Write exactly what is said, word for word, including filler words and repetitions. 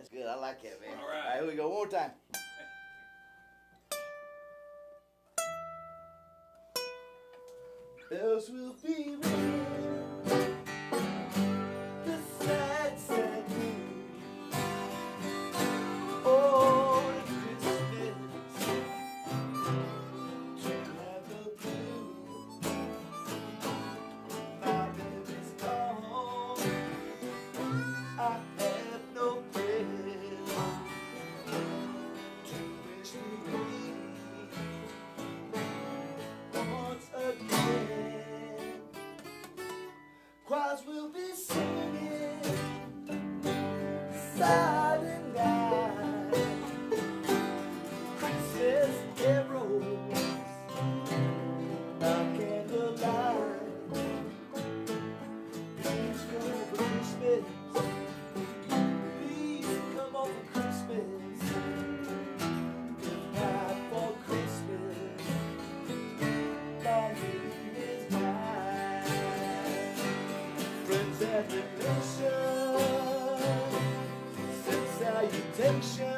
That's good. I like that, man. All right. All right, here we go. One more time. Bells will be ringing, the sad, sad news. Oh, Christmas, to have the blue. My baby's gone, I have no friends to wish me once again. Choirs will be singing silent night, Christmas carols by candlelight. Please come over Christmas, please come over Christmas, if not for Christmas, my need is mine. Friends and relations, send salutations.